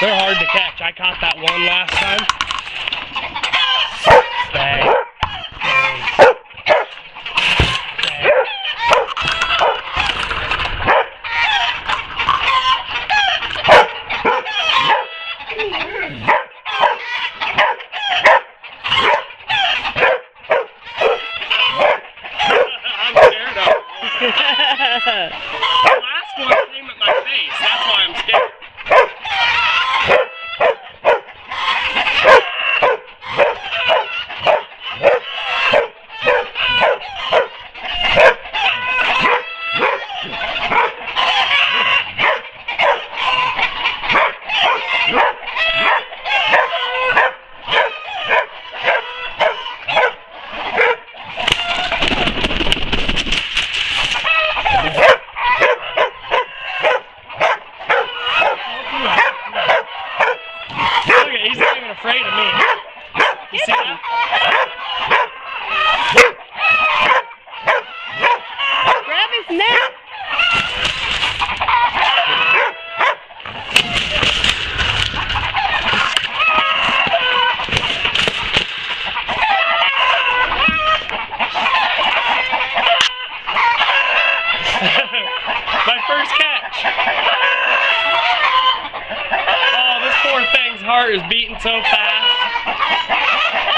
They're hard to catch. I caught that one last time. Bang. I'm scared of it. The last one came at my face. That's why I'm scared. He's not even afraid of me. You see that? Grab his neck. My first catch. Oh, this poor thing's heart is beating so fast.